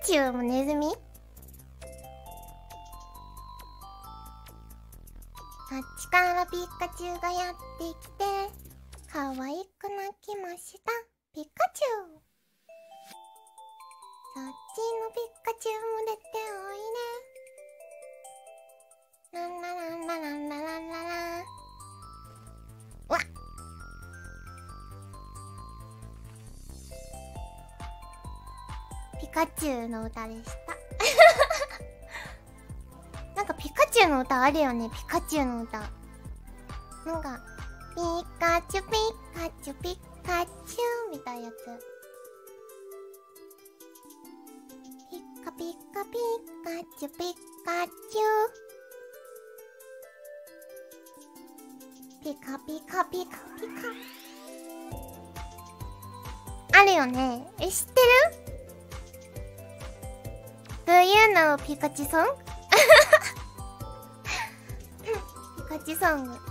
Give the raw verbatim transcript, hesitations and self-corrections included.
チュウもネズミ？あっちからピカチュウがやってきて可愛く鳴きました。ピカチュウ。そっちのピカチュウも出ておいで。ランラランラランラランララン。わっ、ピカチュウの歌でしたなんかピカチュウの歌あるよね。ピカチュウの歌なんかピカチュピカチュピカチュウみたいなやつ。ピカピカピカチュピカチュウ。ピカピカピカピカあるよね。え、知ってる？ Do you know ピカチュソンピカチュソング。